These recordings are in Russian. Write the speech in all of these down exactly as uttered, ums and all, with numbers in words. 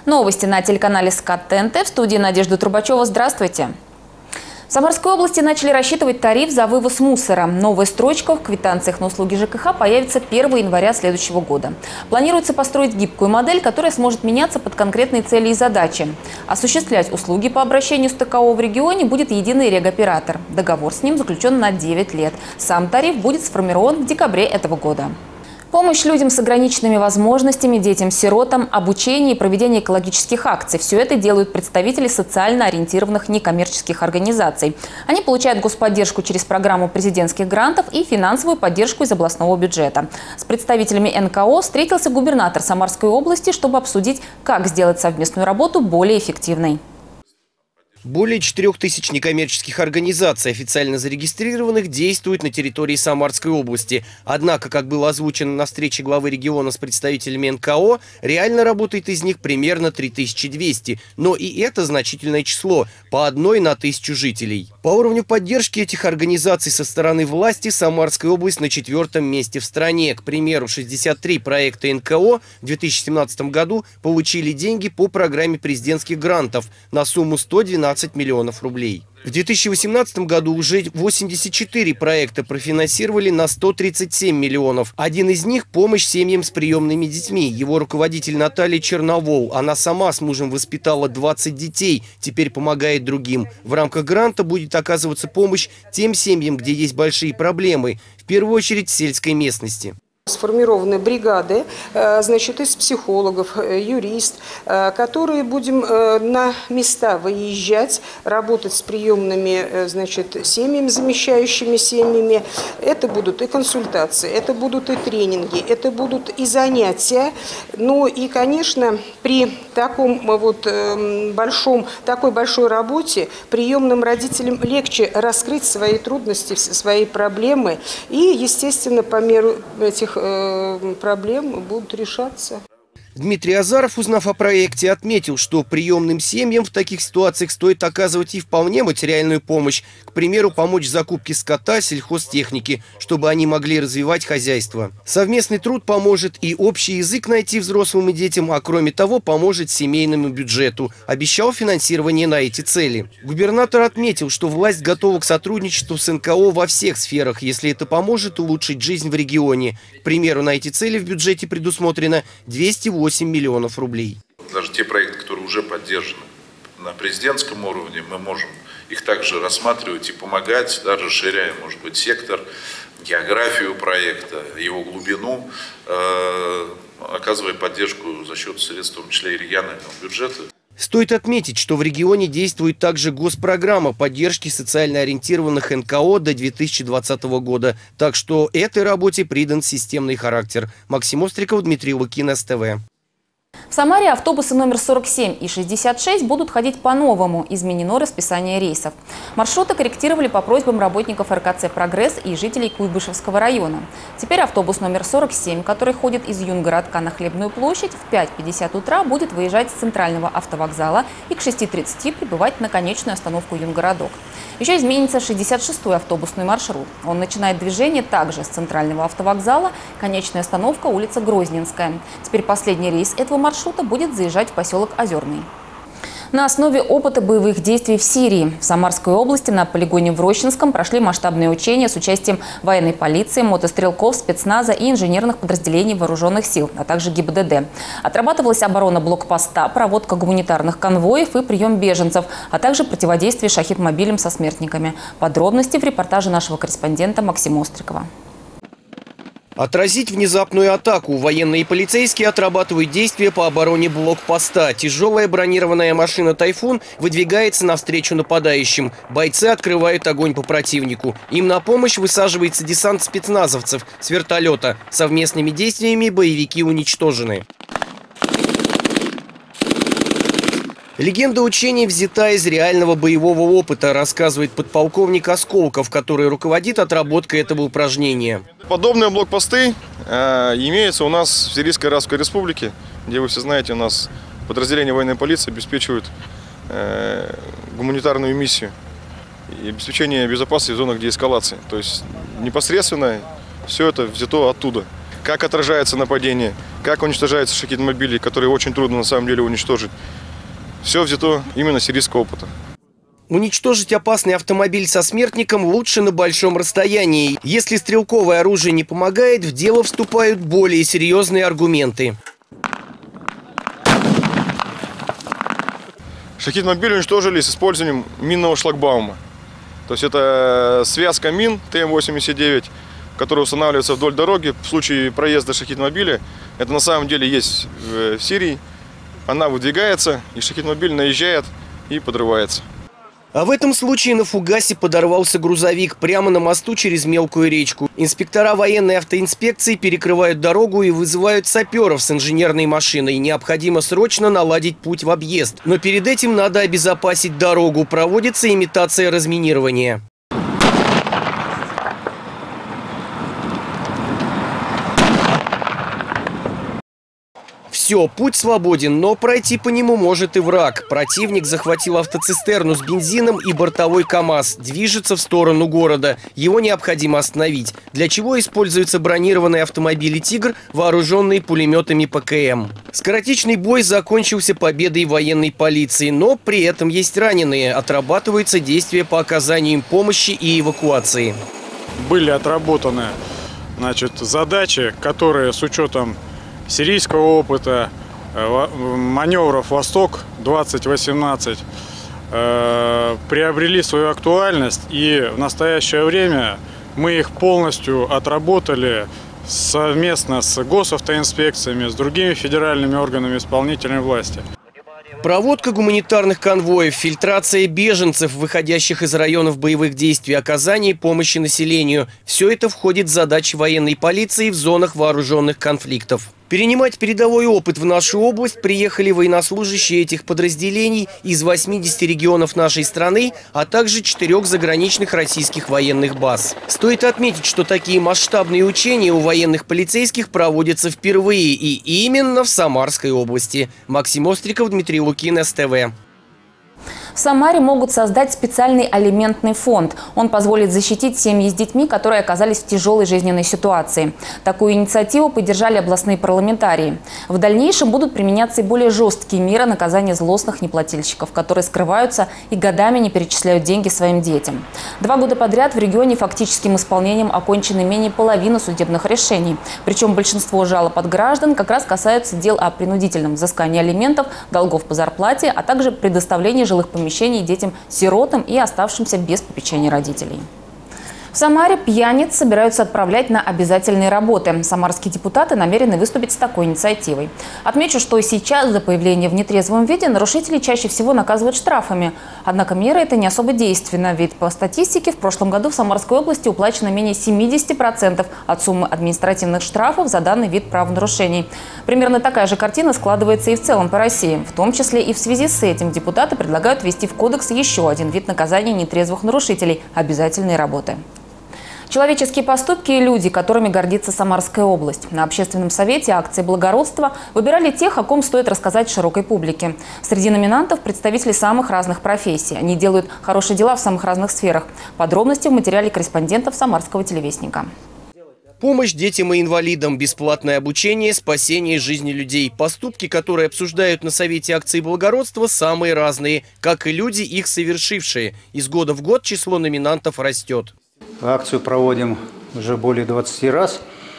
Новости на телеканале СКАТ ТНТ. В студии Надежда Трубачева. Здравствуйте. В Самарской области начали рассчитывать тариф за вывоз мусора. Новая строчка в квитанциях на услуги ЖКХ появится первого января следующего года. Планируется построить гибкую модель, которая сможет меняться под конкретные цели и задачи. Осуществлять услуги по обращению с ТКО в регионе будет единый регоператор. Договор с ним заключен на девять лет. Сам тариф будет сформирован в декабре этого года. Помощь людям с ограниченными возможностями, детям-сиротам, обучение и проведение экологических акций – все это делают представители социально ориентированных некоммерческих организаций. Они получают господдержку через программу президентских грантов и финансовую поддержку из областного бюджета. С представителями эн ка о встретился губернатор Самарской области, чтобы обсудить, как сделать совместную работу более эффективной. Более четырёх тысяч некоммерческих организаций, официально зарегистрированных, действуют на территории Самарской области. Однако, как было озвучено на встрече главы региона с представителями эн ка о, реально работает из них примерно три тысячи двести. Но и это значительное число – по одной на тысячу жителей. По уровню поддержки этих организаций со стороны власти Самарская область на четвертом месте в стране. К примеру, шестьдесят три проекта эн ка о в две тысячи семнадцатом году получили деньги по программе президентских грантов на сумму сто двенадцать миллионов рублей. В две тысячи восемнадцатом году уже восемьдесят четыре проекта профинансировали на сто тридцать семь миллионов. Один из них – помощь семьям с приемными детьми. Его руководитель Наталья Черновол. Она сама с мужем воспитала двадцать детей, теперь помогает другим. В рамках гранта будет оказываться помощь тем семьям, где есть большие проблемы, в первую очередь в сельской местности. Сформированы бригады, значит, из психологов, юрист, которые будем на места выезжать, работать с приемными, значит, семьями, замещающими семьями. Это будут и консультации, это будут и тренинги, это будут и занятия. Ну и, конечно, при таком вот большом, такой большой работе приемным родителям легче раскрыть свои трудности, свои проблемы и, естественно, по мере этих проблем будут решаться. Дмитрий Азаров, узнав о проекте, отметил, что приемным семьям в таких ситуациях стоит оказывать и вполне материальную помощь. К примеру, помочь в закупке скота, сельхозтехники, чтобы они могли развивать хозяйство. Совместный труд поможет и общий язык найти взрослым и детям, а кроме того, поможет семейному бюджету. Обещал финансирование на эти цели. Губернатор отметил, что власть готова к сотрудничеству с эн ка о во всех сферах, если это поможет улучшить жизнь в регионе. К примеру, на эти цели в бюджете предусмотрено двести восемь миллионов рублей. Даже те проекты, которые уже поддержаны на президентском уровне, мы можем их также рассматривать и помогать, даже расширяя, может быть, сектор, географию проекта, его глубину, э, оказывая поддержку за счет средств, в том числе и регионального бюджета. Стоит отметить, что в регионе действует также госпрограмма поддержки социально ориентированных эн ка о до две тысячи двадцатого года. Так что этой работе придан системный характер. Максим Остриков, Дмитрий Лукин, эс тэ вэ. В Самаре автобусы номер сорок семь и шестьдесят шесть будут ходить по-новому. Изменено расписание рейсов. Маршруты корректировали по просьбам работников эр ка цэ «Прогресс» и жителей Куйбышевского района. Теперь автобус номер сорок семь, который ходит из Юнгородка на Хлебную площадь, в пять пятьдесят утра будет выезжать с центрального автовокзала и к шести тридцати прибывать на конечную остановку Юнгородок. Еще изменится шестьдесят шестой автобусный маршрут. Он начинает движение также с центрального автовокзала, конечная остановка улица Грозненская. Теперь последний рейс этого маршрута будет заезжать в поселок Озерный. На основе опыта боевых действий в Сирии в Самарской области на полигоне в Рощинском прошли масштабные учения с участием военной полиции, мотострелков, спецназа и инженерных подразделений вооруженных сил, а также гэ и бэ дэ дэ. Отрабатывалась оборона блокпоста, проводка гуманитарных конвоев и прием беженцев, а также противодействие шахид-мобилям со смертниками. Подробности в репортаже нашего корреспондента Максима Острикова. Отразить внезапную атаку. Военные и полицейские отрабатывают действия по обороне блокпоста. Тяжелая бронированная машина «Тайфун» выдвигается навстречу нападающим. Бойцы открывают огонь по противнику. Им на помощь высаживается десант спецназовцев с вертолета. Совместными действиями боевики уничтожены. Легенда учений взята из реального боевого опыта, рассказывает подполковник Осколков, который руководит отработкой этого упражнения. Подобные блокпосты э, имеются у нас в Сирийской Арабской Республике, где, вы все знаете, у нас подразделения военной полиции обеспечивают э, гуманитарную миссию и обеспечение безопасности в зонах деэскалации. То есть непосредственно все это взято оттуда. как отражается нападение, как уничтожаются шахид-мобили, которые очень трудно на самом деле уничтожить. Все взято именно с сирийского опыта. Уничтожить опасный автомобиль со смертником лучше на большом расстоянии. Если стрелковое оружие не помогает, в дело вступают более серьезные аргументы. Шахид-мобиль уничтожили с использованием минного шлагбаума. То есть это связка мин Т М восемьдесят девять, которая устанавливается вдоль дороги в случае проезда шахид-мобиля. Это на самом деле есть в Сирии. Она выдвигается, и шахид-мобиль наезжает и подрывается. А в этом случае на фугасе подорвался грузовик прямо на мосту через мелкую речку. Инспектора военной автоинспекции перекрывают дорогу и вызывают саперов с инженерной машиной. Необходимо срочно наладить путь в объезд. Но перед этим надо обезопасить дорогу. Проводится имитация разминирования. Все, путь свободен, но пройти по нему может и враг. Противник захватил автоцистерну с бензином и бортовой КАМАЗ. Движется в сторону города. Его необходимо остановить. Для чего используются бронированные автомобили «Тигр», вооруженные пулеметами П К М. Скоротечный бой закончился победой военной полиции, но при этом есть раненые. Отрабатываются действия по оказанию им помощи и эвакуации. Были отработаны, значит, задачи, которые с учетом сирийского опыта, маневров «Восток двадцать восемнадцать» приобрели свою актуальность, и в настоящее время мы их полностью отработали совместно с госавтоинспекциями, с другими федеральными органами исполнительной власти. Проводка гуманитарных конвоев, фильтрация беженцев, выходящих из районов боевых действий, оказание помощи населению – все это входит в задачи военной полиции в зонах вооруженных конфликтов. Перенимать передовой опыт в нашу область приехали военнослужащие этих подразделений из восьмидесяти регионов нашей страны, а также четырех заграничных российских военных баз. Стоит отметить, что такие масштабные учения у военных полицейских проводятся впервые и именно в Самарской области. Максим Остриков, Дмитрий Лукин, С Т В. В Самаре могут создать специальный алиментный фонд. Он позволит защитить семьи с детьми, которые оказались в тяжелой жизненной ситуации. Такую инициативу поддержали областные парламентарии. В дальнейшем будут применяться и более жесткие меры наказания злостных неплательщиков, которые скрываются и годами не перечисляют деньги своим детям. Два года подряд в регионе фактическим исполнением окончены менее половины судебных решений. Причем большинство жалоб от граждан как раз касаются дел о принудительном взыскании алиментов, долгов по зарплате, а также предоставлении жилых помещений детям-сиротам и оставшимся без попечения родителей. В Самаре пьяниц собираются отправлять на обязательные работы. Самарские депутаты намерены выступить с такой инициативой. Отмечу, что сейчас за появление в нетрезвом виде нарушителей чаще всего наказывают штрафами. Однако мера эта не особо действенна, ведь по статистике в прошлом году в Самарской области уплачено менее семидесяти процентов от суммы административных штрафов за данный вид правонарушений. Примерно такая же картина складывается и в целом по России. В том числе и в связи с этим депутаты предлагают ввести в кодекс еще один вид наказания нетрезвых нарушителей – обязательные работы. Человеческие поступки и люди, которыми гордится Самарская область. На общественном совете акции благородства выбирали тех, о ком стоит рассказать широкой публике. Среди номинантов представители самых разных профессий. Они делают хорошие дела в самых разных сферах. Подробности в материале корреспондентов Самарского телевестника. Помощь детям и инвалидам, бесплатное обучение, спасение жизни людей. Поступки, которые обсуждают на совете акции благородства, самые разные, как и люди, их совершившие. Из года в год число номинантов растет. Акцию проводим уже более двадцати раз.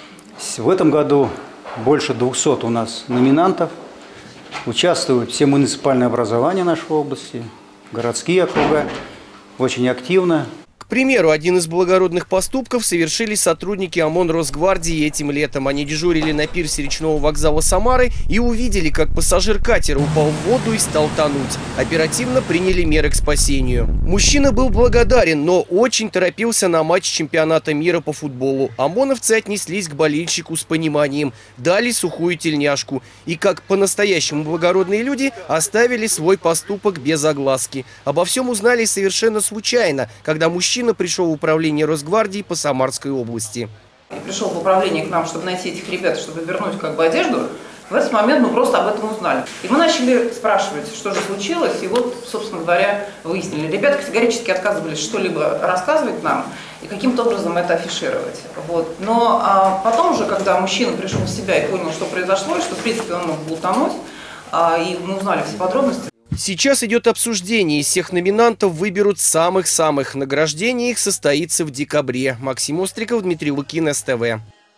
В этом году больше двухсот у нас номинантов. Участвуют все муниципальные образования нашей области, городские округа. Очень активно. К примеру, один из благородных поступков совершили сотрудники ОМОН Росгвардии этим летом. Они дежурили на пирсе речного вокзала Самары и увидели, как пассажир катера упал в воду и стал тонуть. Оперативно приняли меры к спасению. Мужчина был благодарен, но очень торопился на матч чемпионата мира по футболу. ОМОНовцы отнеслись к болельщику с пониманием, дали сухую тельняшку. И, как по-настоящему благородные люди, оставили свой поступок без огласки. Обо всем узнали совершенно случайно, когда мужчина пришел в управление Росгвардии по Самарской области. Я пришел в управление к нам, чтобы найти этих ребят, чтобы вернуть как бы одежду. В этот момент мы просто об этом узнали. И мы начали спрашивать, что же случилось, и вот, собственно говоря, выяснили. Ребята категорически отказывались что-либо рассказывать нам и каким-то образом это афишировать. Вот. Но а, потом уже, когда мужчина пришел в себя и понял, что произошло, и что, в принципе, он мог утонуть, а, и мы узнали все подробности. Сейчас идет обсуждение. Из всех номинантов выберут самых-самых. Награждение их состоится в декабре. Максим Остриков, Дмитрий Лукин, СТВ.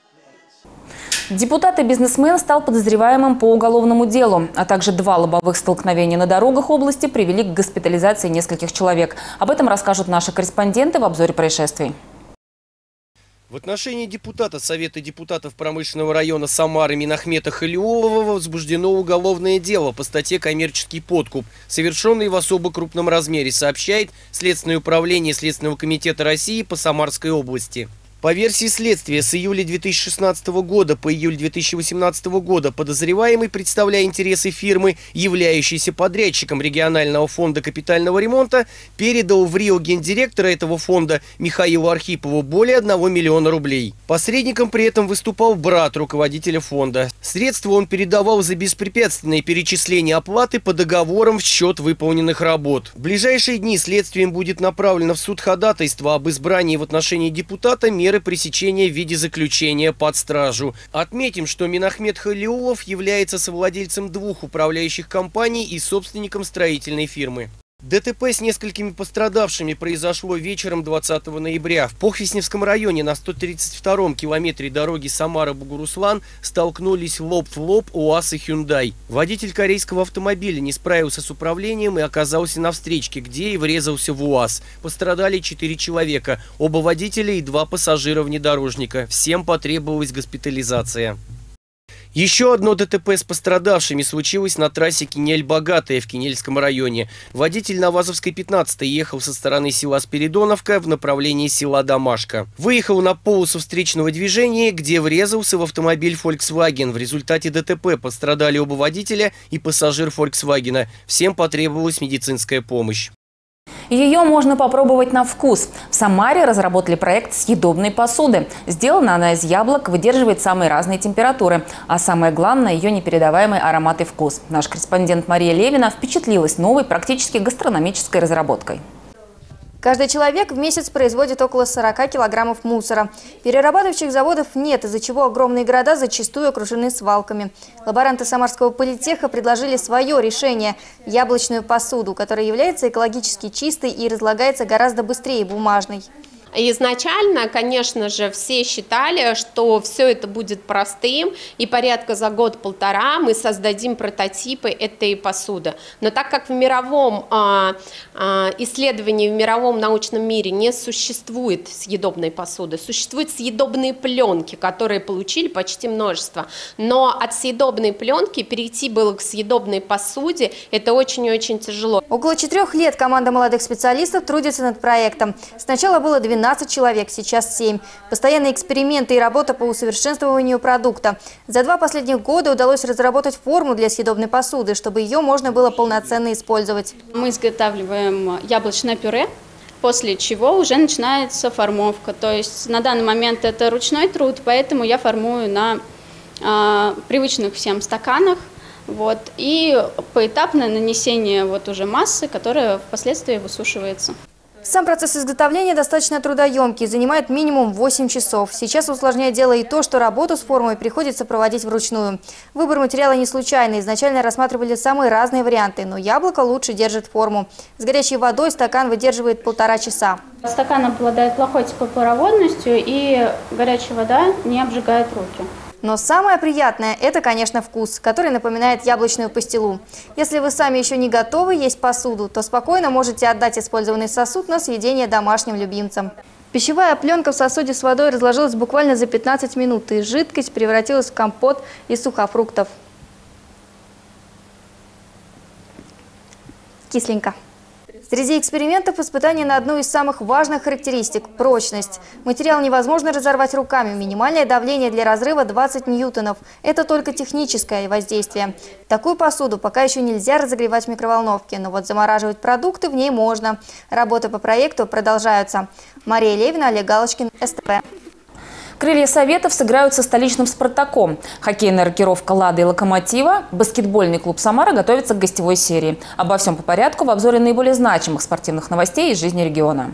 Депутат и бизнесмен стал подозреваемым по уголовному делу, а также два лобовых столкновения на дорогах области привели к госпитализации нескольких человек. Об этом расскажут наши корреспонденты в обзоре происшествий. В отношении депутата Совета депутатов промышленного района Самары Минахмета Халиулова возбуждено уголовное дело по статье «Коммерческий подкуп», совершенный в особо крупном размере, сообщает Следственное управление Следственного комитета России по Самарской области. По версии следствия, с июля две тысячи шестнадцатого года по июль две тысячи восемнадцатого года подозреваемый, представляя интересы фирмы, являющейся подрядчиком регионального фонда капитального ремонта, передал в РИО гендиректора этого фонда Михаилу Архипову более одного миллиона рублей. Посредником при этом выступал брат руководителя фонда. Средства он передавал за беспрепятственное перечисление оплаты по договорам в счет выполненных работ. В ближайшие дни следствием будет направлено в суд ходатайство об избрании в отношении депутата меры пресечения в виде заключения под стражу. Отметим, что Минахмет Халиулов является совладельцем двух управляющих компаний и собственником строительной фирмы. ДТП с несколькими пострадавшими произошло вечером двадцатого ноября. В Похвесневском районе на сто тридцать втором километре дороги Самара-Бугуруслан столкнулись лоб в лоб УАЗ и Hyundai. Водитель корейского автомобиля не справился с управлением и оказался на встречке, где и врезался в УАЗ. Пострадали четыре человека, оба водителя и два пассажира-внедорожника. Всем потребовалась госпитализация. Еще одно ДТП с пострадавшими случилось на трассе Кинель-Богатая в Кинельском районе. Водитель на Вазовской пятнадцатой ехал со стороны села Спиридоновка в направлении села Домашка. Выехал на полосу встречного движения, где врезался в автомобиль Volkswagen. В результате ДТП пострадали оба водителя и пассажир Volkswagen. Всем потребовалась медицинская помощь. Ее можно попробовать на вкус. В Самаре разработали проект съедобной посуды. Сделана она из яблок, выдерживает самые разные температуры. А самое главное – ее непередаваемый аромат и вкус. Наш корреспондент Мария Левина впечатлилась новой практически гастрономической разработкой. Каждый человек в месяц производит около сорока килограммов мусора. Перерабатывающих заводов нет, из-за чего огромные города зачастую окружены свалками. Лаборанты Самарского политеха предложили свое решение – яблочную посуду, которая является экологически чистой и разлагается гораздо быстрее бумажной. Изначально, конечно же, все считали, что все это будет простым, и порядка за год-полтора мы создадим прототипы этой посуды. Но так как в мировом а, а, исследовании, в мировом научном мире не существует съедобной посуды, существуют съедобные пленки, которые получили почти множество. Но от съедобной пленки перейти было к съедобной посуде, это очень и очень тяжело. Около четырех лет команда молодых специалистов трудится над проектом. Сначала было двенадцать человек, сейчас семь. Постоянные эксперименты и работа по усовершенствованию продукта. За два последних года удалось разработать форму для съедобной посуды, чтобы ее можно было полноценно использовать. Мы изготавливаем яблочное пюре, после чего уже начинается формовка. То есть на данный момент это ручной труд, поэтому я формую на э, привычных всем стаканах. Вот, и поэтапное нанесение вот уже массы, которая впоследствии высушивается. Сам процесс изготовления достаточно трудоемкий, занимает минимум восемь часов. Сейчас усложняет дело и то, что работу с формой приходится проводить вручную. Выбор материала не случайный. Изначально рассматривали самые разные варианты, но яблоко лучше держит форму. С горячей водой стакан выдерживает полтора часа. Стакан обладает плохой теплопроводностью, и горячая вода не обжигает руки. Но самое приятное – это, конечно, вкус, который напоминает яблочную пастилу. Если вы сами еще не готовы есть посуду, то спокойно можете отдать использованный сосуд на съедение домашним любимцам. Пищевая пленка в сосуде с водой разложилась буквально за пятнадцать минут, и жидкость превратилась в компот из сухофруктов. Кисленько. Среди экспериментов испытание на одну из самых важных характеристик – прочность. Материал невозможно разорвать руками. Минимальное давление для разрыва двадцать ньютонов. Это только техническое воздействие. Такую посуду пока еще нельзя разогревать в микроволновке, но вот замораживать продукты в ней можно. Работы по проекту продолжаются. Мария Левина, Олег Галочкин, СТВ. Крылья Советов сыграют со столичным «Спартаком». Хоккейная рокировка «Лады» и «Локомотива». Баскетбольный клуб «Самара» готовится к гостевой серии. Обо всем по порядку в обзоре наиболее значимых спортивных новостей из жизни региона.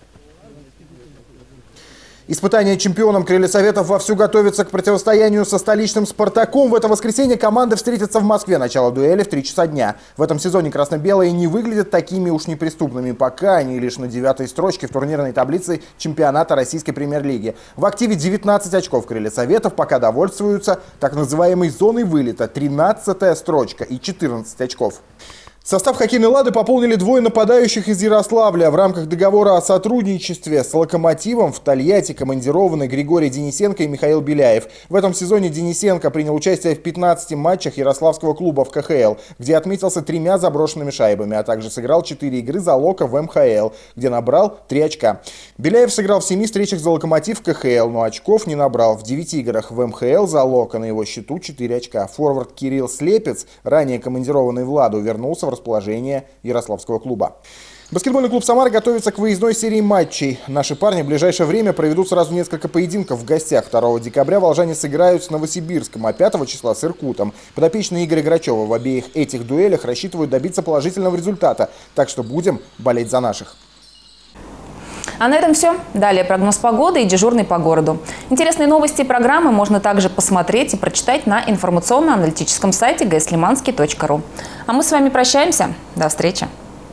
Испытания чемпионом «Крылья Советов» вовсю готовятся к противостоянию со столичным «Спартаком». В это воскресенье команды встретятся в Москве. Начало дуэли в три часа дня. В этом сезоне красно-белые не выглядят такими уж неприступными. Пока они лишь на девятой строчке в турнирной таблице чемпионата Российской премьер-лиги. В активе девятнадцать очков «Крылья Советов» пока довольствуются так называемой зоной вылета. тринадцатая строчка и четырнадцать очков. Состав хоккейной «Лады» пополнили двое нападающих из Ярославля. В рамках договора о сотрудничестве с «Локомотивом» в Тольятти командированы Григорий Денисенко и Михаил Беляев. В этом сезоне Денисенко принял участие в пятнадцати матчах ярославского клуба в ка ха эл, где отметился тремя заброшенными шайбами, а также сыграл четыре игры за «Локо» в эм ха эл, где набрал три очка. Беляев сыграл в семи встречах за «Локомотив» в ка ха эл, но очков не набрал. В девяти играх в эм ха эл за «Локо» на его счету четыре очка. Форвард Кирилл Слепец, ранее командированный в «Ладу», вернулся в расположение ярославского клуба. Баскетбольный клуб «Самара» готовится к выездной серии матчей. Наши парни в ближайшее время проведут сразу несколько поединков в гостях. второго декабря волжане сыграют с Новосибирском, а пятого числа с Иркутом. Подопечные Игоря Грачева в обеих этих дуэлях рассчитывают добиться положительного результата. Так что будем болеть за наших. А на этом все. Далее прогноз погоды и дежурный по городу. Интересные новости и программы можно также посмотреть и прочитать на информационно-аналитическом сайте гэ эс лиманский точка ру. А мы с вами прощаемся. До встречи.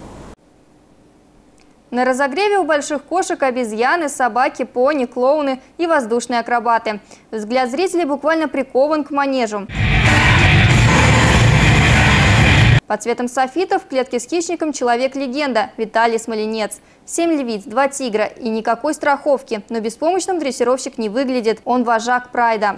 На разогреве у больших кошек обезьяны, собаки, пони, клоуны и воздушные акробаты. Взгляд зрителей буквально прикован к манежу. Под цветом софитов в клетке с хищником человек-легенда Виталий Смоленец. Семь львиц, два тигра и никакой страховки. Но беспомощным дрессировщик не выглядит. Он вожак прайда.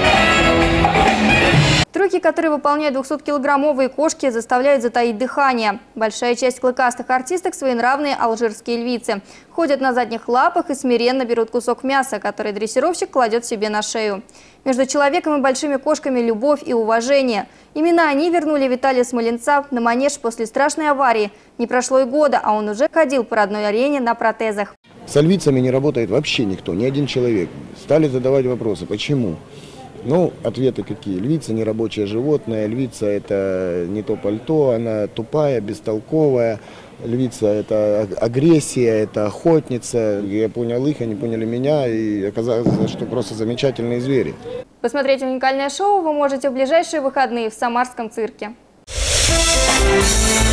Трюки, которые выполняют двухсоткилограммовые кошки, заставляют затаить дыхание. Большая часть клыкастых артисток – своенравные алжирские львицы. Ходят на задних лапах и смиренно берут кусок мяса, который дрессировщик кладет себе на шею. Между человеком и большими кошками любовь и уважение. Именно они вернули Виталия Смоленца на манеж после страшной аварии. Не прошло и года, а он уже ходил по родной арене на протезах. С львицами не работает вообще никто, ни один человек. Стали задавать вопросы, почему? Ну, ответы какие? Львица не рабочее животное, львица это не то пальто, она тупая, бестолковая. Львица это агрессия, это охотница. Я понял их, они поняли меня, и оказалось, что просто замечательные звери. Посмотреть уникальное шоу вы можете в ближайшие выходные в Самарском цирке.